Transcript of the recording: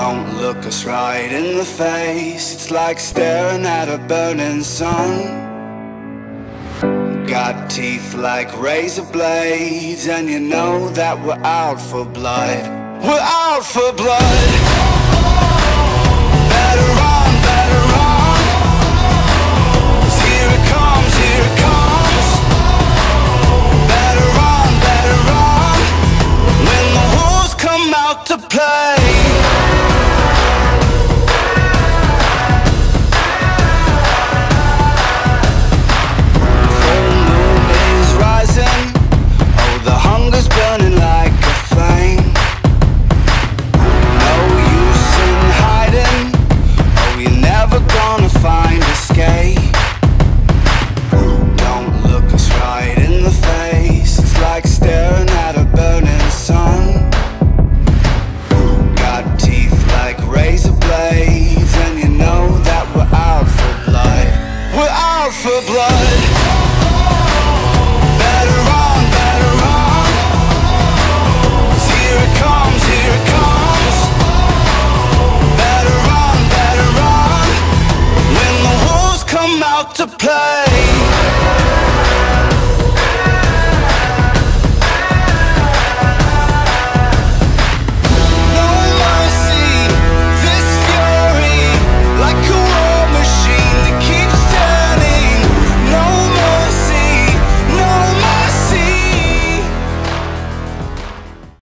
Don't look us right in the face. It's like staring at a burning sun. Got teeth like razor blades, and you know that we're out for blood. We're out for blood. Better run, better run. 'Cause here it comes, here it comes. Better run, when the wolves come out to play. Full moon is rising. Oh, the hunger's burning like a flame. No use in hiding. Oh, you're never gonna find escape. Don't look us right in the face. It's like staring at a burning sun. Got teeth like razor blades, and you know that we're out for blood. We're out for blood. Better run, better run. 'Cause here it comes, here it comes. Better run, when the wolves come out to play.